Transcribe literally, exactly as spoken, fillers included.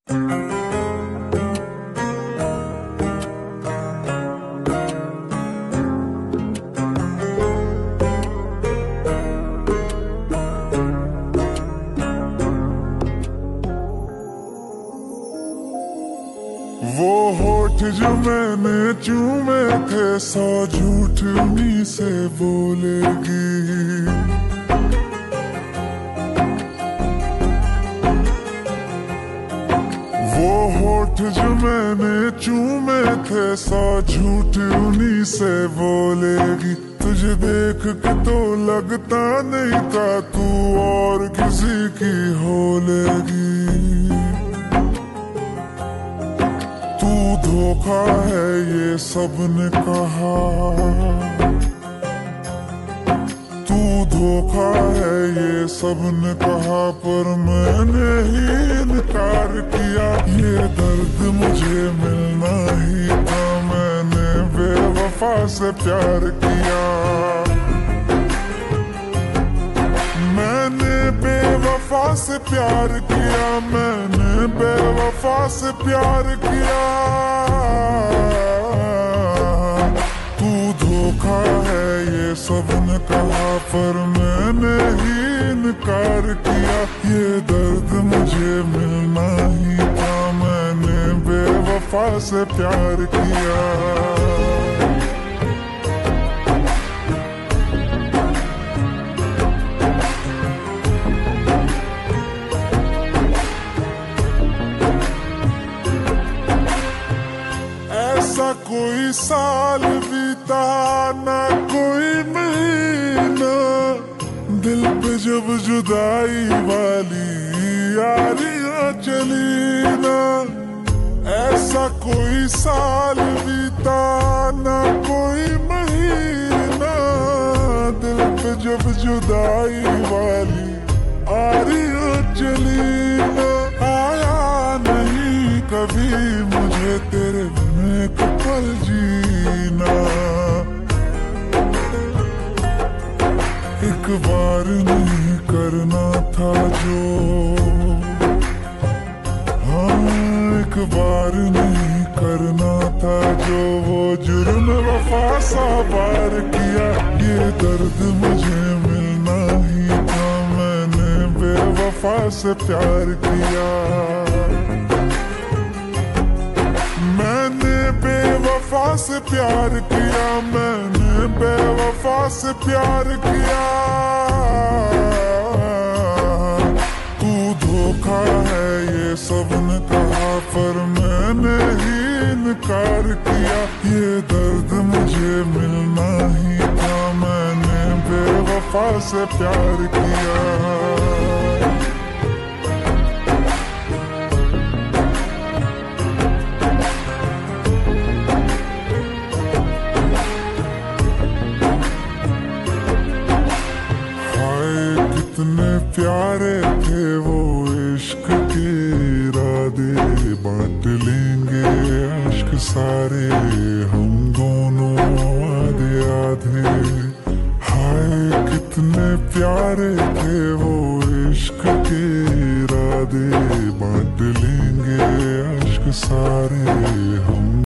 वो होठ जो मैंने चूमे थे सौ झूठ उन्हीं से बोलेगी। वो होठ जो मैंने चूमे थे सौ झूठ उन्हीं से बोलेगी। तुझे देख के तो लगता नहीं था तू और किसी की हो लेगी। तू धोखा है ये सबने कहा, तू धोखा है ये सबने कहा, पर मैंने ही इनकार किया। ये दर्द मुझे मिलना ही था, मैंने बेवफा से प्यार किया। मैंने बेवफा से प्यार किया, मैंने बेवफा से प्यार किया। तू धोखा है ये सबने कहा, पर मैंने ही इनकार किया। ये दर्द मुझे मिलना ही था, मैंने बेवफा से प्यार किया। ऐसा कोई साल बीता ना कोई महीना, दिल पे जब जुदाई वाली यारियां चली ना। ऐसा कोई साल बीता ना कोई महीना, दिल पे जब जुदाई वाली यारियां चली ना। आया नहीं कभी मुझे तेरे एक पल जीना, एक बार नहीं करना था जो, हाँ एक बार नहीं करना था जो, वो जुर्म वफा सा बार किया। ये दर्द मुझे मिलना ही था, मैंने बेवफा से प्यार किया। मैंने बेवफा से प्यार किया, मैंने बेवफा से प्यार किया। तू धोखा है ये सबने कहा, पर मैंने ही इनकार किया। ये दर्द मुझे मिलना ही था, मैंने बेवफा से प्यार किया। कितने प्यारे थे वो इश्क के इरादे, बांट लेंगे अश्क सारे हम दोनों आधे आधे। हाय कितने प्यारे थे